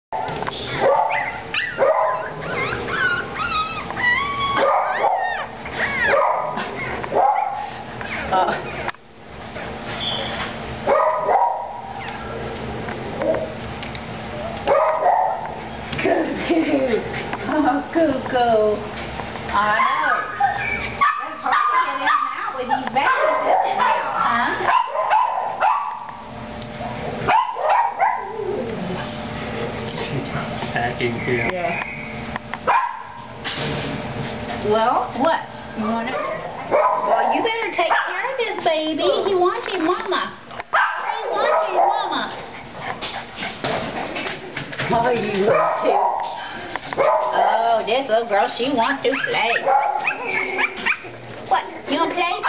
Cuckoo. Oh, cuckoo. I know. It's hard to get in and out with these babies now, huh? Packing here. Yeah. Well, what? You want it? Well, you better take care of this baby. He wants his mama. He wants his mama. Oh, you little too. Oh, this little girl, she wants to play. What? You want to play?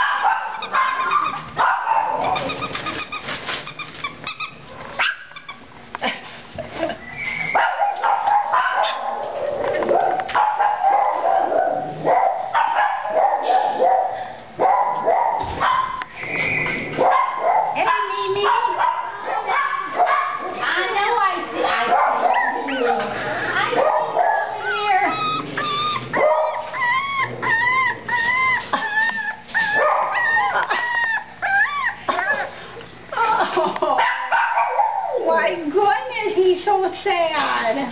My goodness, he's so sad.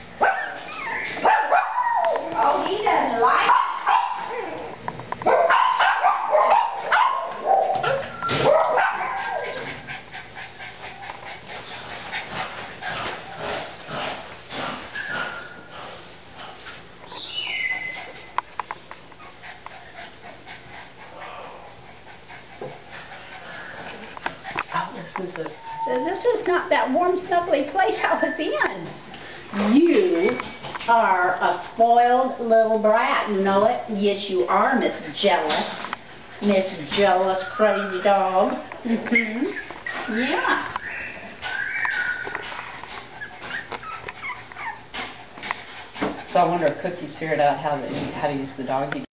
Oh, he doesn't like it. This is not that warm, snuggly place I was in. You are a spoiled little brat, you know it? Yes, you are, Miss Jealous. Miss Jealous crazy dog. Yeah. So I wonder if Cookie figured out how to use the doggy.